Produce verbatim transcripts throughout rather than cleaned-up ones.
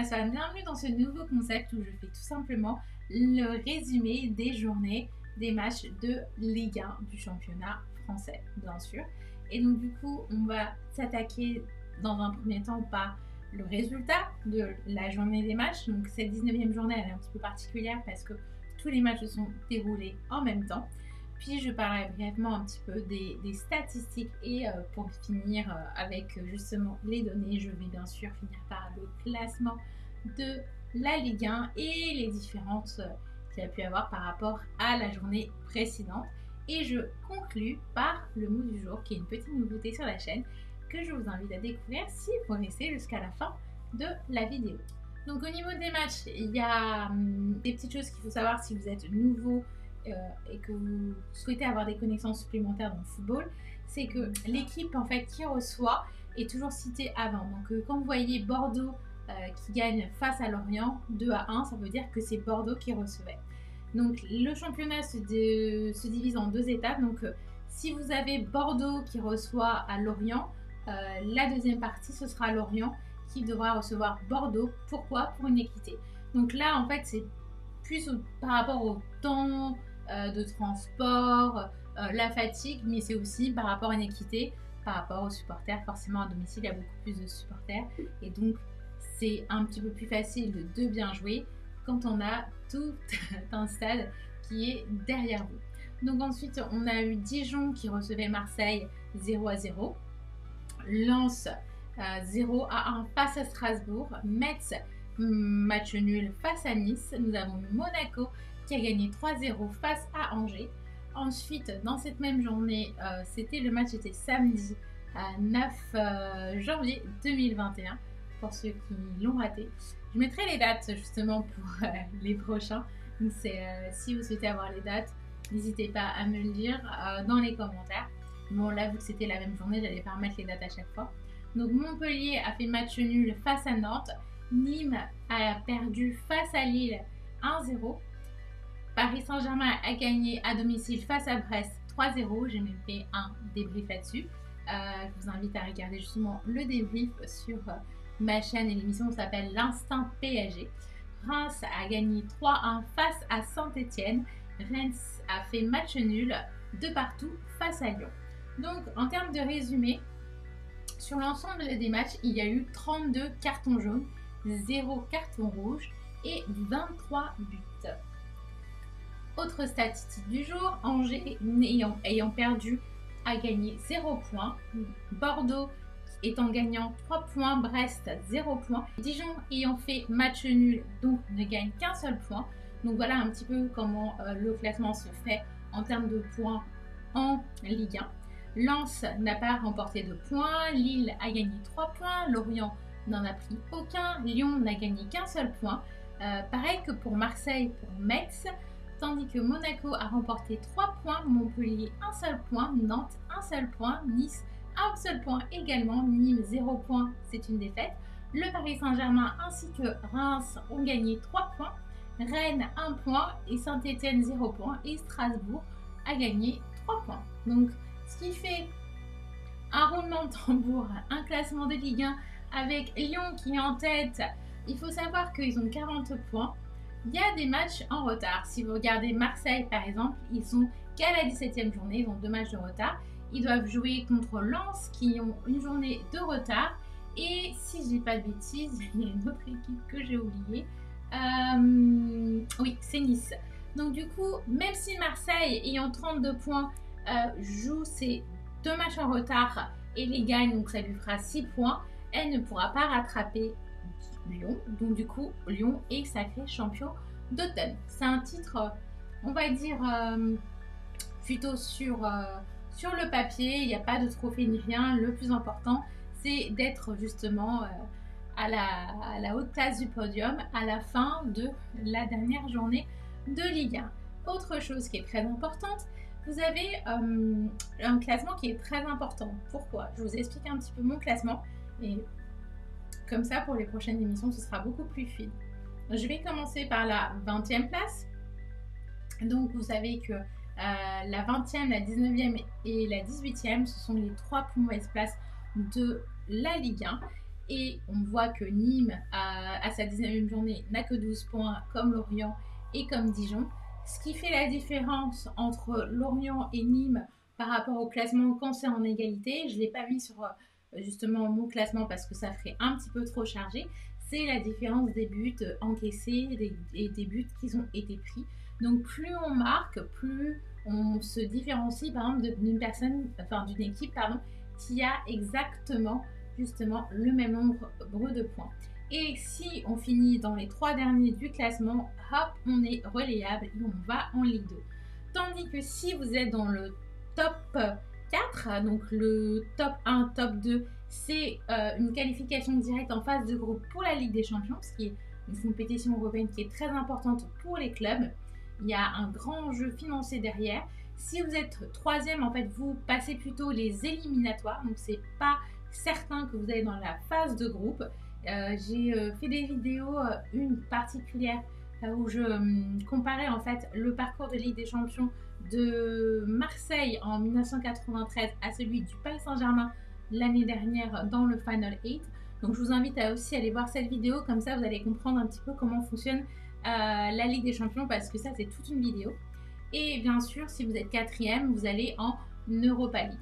Bonsoir, bienvenue dans ce nouveau concept où je fais tout simplement le résumé des journées des matchs de Ligue un du championnat français, bien sûr. Et donc du coup, on va s'attaquer dans un premier temps par le résultat de la journée des matchs. Donc cette dix-neuvième journée, elle est un petit peu particulière parce que tous les matchs se sont déroulés en même temps. Puis je parlerai brièvement un petit peu des, des statistiques et euh, pour finir euh, avec euh, justement les données, je vais bien sûr finir par le classement de la Ligue un et les différences euh, qu'il y a pu avoir par rapport à la journée précédente. Et je conclus par le mot du jour qui est une petite nouveauté sur la chaîne que je vous invite à découvrir si vous restez jusqu'à la fin de la vidéo. Donc au niveau des matchs, il y a hum, des petites choses qu'il faut savoir si vous êtes nouveau Euh, et que vous souhaitez avoir des connaissances supplémentaires dans le football, c'est que l'équipe en fait qui reçoit est toujours citée avant. Donc euh, quand vous voyez Bordeaux euh, qui gagne face à Lorient deux à un, ça veut dire que c'est Bordeaux qui recevait. Donc le championnat se, de, se divise en deux étapes. Donc euh, si vous avez Bordeaux qui reçoit à Lorient, euh, la deuxième partie ce sera Lorient qui devra recevoir Bordeaux. Pourquoi? Pour une équité. Donc là en fait c'est plus au, par rapport au temps euh, de transport, euh, la fatigue, mais c'est aussi par rapport à une équité, par rapport aux supporters. Forcément à domicile il y a beaucoup plus de supporters et donc c'est un petit peu plus facile de, de bien jouer quand on a tout un stade qui est derrière vous. Donc ensuite on a eu Dijon qui recevait Marseille zéro à zéro, Lens euh, zéro à un face à Strasbourg, Metz match nul face à Nice. Nous avons Monaco qui a gagné trois à zéro face à Angers. Ensuite, dans cette même journée, euh, c'était le match était samedi à neuf janvier deux mille vingt et un pour ceux qui l'ont raté. Je mettrai les dates justement pour euh, les prochains. Donc c'est, euh, si vous souhaitez avoir les dates, n'hésitez pas à me le dire euh, dans les commentaires. Bon là, vu que c'était la même journée, j'allais pas remettre les dates à chaque fois. Donc Montpellier a fait match nul face à Nantes. Nîmes a perdu face à Lille un à zéro. Paris Saint-Germain a gagné à domicile face à Brest trois à zéro. J'ai même fait un débrief là-dessus. Euh, je vous invite à regarder justement le débrief sur euh, ma chaîne et l'émission s'appelle l'Instinct P S G. Reims a gagné trois à un face à Saint-Etienne. Reims a fait match nul de partout face à Lyon. Donc en termes de résumé, sur l'ensemble des matchs, il y a eu trente-deux cartons jaunes, zéro carton rouge et vingt-trois buts. Autre statistique du jour, Angers ayant, ayant perdu a gagné zéro point, Bordeaux étant gagnant trois points, Brest zéro point, Dijon ayant fait match nul donc ne gagne qu'un seul point. Donc voilà un petit peu comment euh, le classement se fait en termes de points en Ligue un. Lens n'a pas remporté de points, Lille a gagné trois points, Lorient n'en a pris aucun, Lyon n'a gagné qu'un seul point. Euh, pareil que pour Marseille, pour Metz, tandis que Monaco a remporté trois points, Montpellier un seul point, Nantes un seul point, Nice un seul point également, Nîmes zéro point, c'est une défaite. Le Paris Saint-Germain ainsi que Reims ont gagné trois points, Rennes un point et Saint-Etienne zéro point et Strasbourg a gagné trois points. Donc ce qui fait un roulement de tambour, un classement de Ligue un avec Lyon qui est en tête. Il faut savoir qu'ils ont quarante points. Il y a des matchs en retard. Si vous regardez Marseille par exemple, ils sont qu'à la dix-septième journée, ils ont deux matchs de retard. Ils doivent jouer contre Lens qui ont une journée de retard. Et si je dis pas de bêtises, il y a une autre équipe que j'ai oubliée. Euh, oui, c'est Nice. Donc du coup, même si Marseille ayant trente-deux points euh, joue ses deux matchs en retard et les gagne, donc ça lui fera six points, elle ne pourra pas rattraper Lyon. Donc du coup, Lyon est sacré champion d'automne. C'est un titre, on va dire, euh, plutôt sur, euh, sur le papier. Il n'y a pas de trophée ni rien. Le plus important, c'est d'être justement euh, à, la, à la haute place du podium à la fin de la dernière journée de Ligue un. Autre chose qui est très importante, vous avez euh, un classement qui est très important. Pourquoi? Je vous explique un petit peu mon classement et comme ça pour les prochaines émissions ce sera beaucoup plus fluide. Je vais commencer par la vingtième place. Donc vous savez que euh, la vingtième, la dix-neuvième et la dix-huitième ce sont les trois plus mauvaises places de la Ligue un. Et on voit que Nîmes, à, à sa dix-neuvième journée, n'a que douze points, comme Lorient et comme Dijon. Ce qui fait la différence entre Lorient et Nîmes par rapport au classement quand c'est en égalité, je ne l'ai pas mis sur justement mon classement parce que ça ferait un petit peu trop chargé, c'est la différence des buts encaissés et des buts qui ont été pris. Donc plus on marque, plus on se différencie par exemple d'une personne, enfin d'une équipe pardon, qui a exactement justement le même nombre de points. Et si on finit dans les trois derniers du classement, hop, on est relayable et on va en Ligue deux. Tandis que si vous êtes dans le top quatre, donc le top un, top deux, c'est euh, une qualification directe en phase de groupe pour la Ligue des Champions, ce qui est une compétition européenne qui est très importante pour les clubs. Il y a un grand enjeu financier derrière. Si vous êtes troisième, en fait, vous passez plutôt les éliminatoires, donc c'est pas certain que vous allez dans la phase de groupe. Euh, j'ai euh, fait des vidéos, euh, une particulière euh, où je euh, comparais en fait le parcours de Ligue des Champions de Marseille en mille neuf cent quatre-vingt-treize à celui du Paris Saint-Germain l'année dernière dans le Final huit. Donc je vous invite à aussi aller voir cette vidéo, comme ça vous allez comprendre un petit peu comment fonctionne euh, la Ligue des Champions, parce que ça c'est toute une vidéo. Et bien sûr, si vous êtes quatrième, vous allez en Europa League.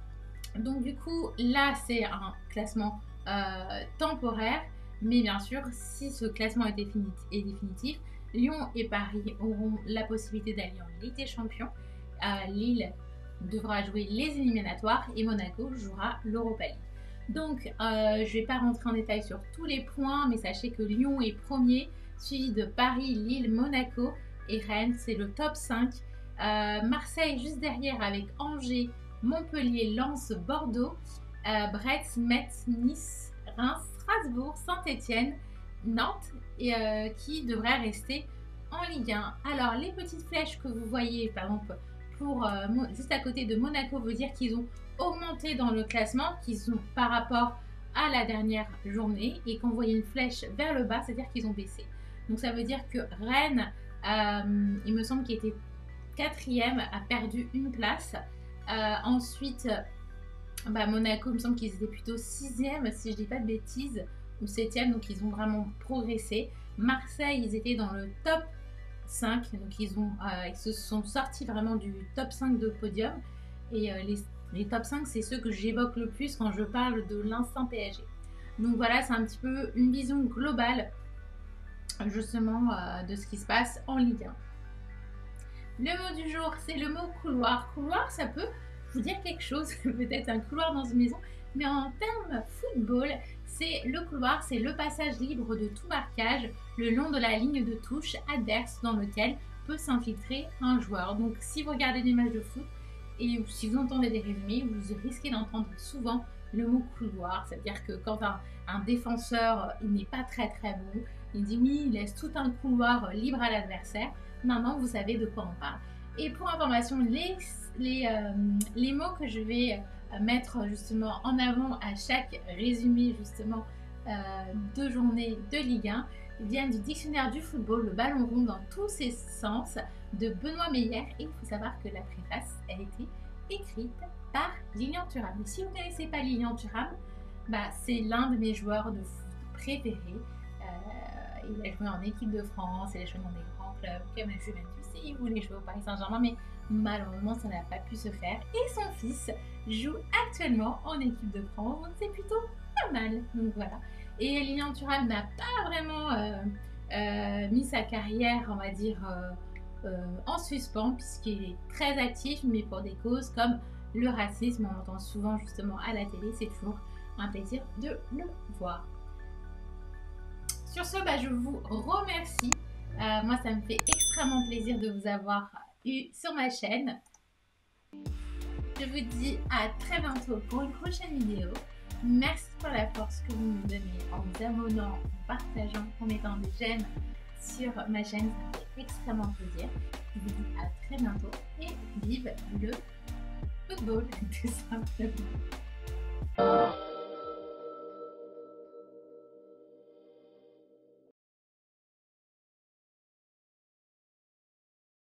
Donc du coup, là c'est un classement euh, temporaire, mais bien sûr, si ce classement est définitif, est définitif, Lyon et Paris auront la possibilité d'aller en Ligue des Champions. Euh, Lille devra jouer les éliminatoires et Monaco jouera l'Europa League. Donc, euh, je ne vais pas rentrer en détail sur tous les points, mais sachez que Lyon est premier, suivi de Paris, Lille, Monaco et Rennes, c'est le top cinq. Euh, Marseille juste derrière avec Angers, Montpellier, Lens, Bordeaux, euh, Brest, Metz, Nice, Reims, Strasbourg, Saint-Étienne, Nantes, et, euh, qui devrait rester en Ligue un. Alors les petites flèches que vous voyez par exemple pour, euh, juste à côté de Monaco veut dire qu'ils ont augmenté dans le classement, qu'ils sont par rapport à la dernière journée, et quand vous voyez une flèche vers le bas, c'est-à-dire qu'ils ont baissé. Donc ça veut dire que Rennes, euh, il me semble qu'il était quatrième, a perdu une place. Euh, ensuite, bah, Monaco, il me semble qu'ils étaient plutôt sixième, si je dis pas de bêtises, ou septième, donc ils ont vraiment progressé. Marseille, ils étaient dans le top cinq, donc ils, ont, euh, ils se sont sortis vraiment du top cinq de podium. Et euh, les, les top cinq, c'est ceux que j'évoque le plus quand je parle de l'instant P S G. Donc voilà, c'est un petit peu une vision globale justement euh, de ce qui se passe en Ligue un. Le mot du jour, c'est le mot couloir. Couloir, ça peut vous dire quelque chose, peut-être un couloir dans une maison, mais en termes football, c'est le couloir, c'est le passage libre de tout marquage le long de la ligne de touche adverse dans lequel peut s'infiltrer un joueur. Donc si vous regardez des matchs de foot et si vous entendez des résumés, vous risquez d'entendre souvent le mot couloir, c'est-à-dire que quand un, un défenseur il n'est pas très très bon, il dit oui, il laisse tout un couloir libre à l'adversaire. Maintenant, vous savez de quoi on parle. Et pour information, les, les, euh, les mots que je vais mettre justement en avant à chaque résumé justement euh, de journée de Ligue un viennent du dictionnaire du football, le ballon rond dans tous ses sens, de Benoît Meyer. Et il faut savoir que la préface a été écrite par Lilian Thuram. Mais si vous ne connaissez pas Lilian Thuram, bah, c'est l'un de mes joueurs de foot préférés. Euh, il a joué en équipe de France, il a joué dans des grands clubs comme la Juventus, et il voulait jouer au Paris Saint-Germain, mais malheureusement ça n'a pas pu se faire. Et son fils joue actuellement en équipe de France, donc c'est plutôt pas mal. Donc voilà. Et Lilian Thuram n'a pas vraiment euh, euh, mis sa carrière, on va dire, euh, euh, en suspens, puisqu'il est très actif, mais pour des causes comme le racisme. On l'entend souvent justement à la télé, c'est toujours un plaisir de le voir. Sur ce, bah, je vous remercie. Euh, moi, ça me fait extrêmement plaisir de vous avoir eu sur ma chaîne. Je vous dis à très bientôt pour une prochaine vidéo. Merci pour la force que vous me donnez en vous abonnant, en partageant, en mettant des j'aime sur ma chaîne. Ça me fait extrêmement plaisir. Je vous dis à très bientôt et vive le football, tout simplement.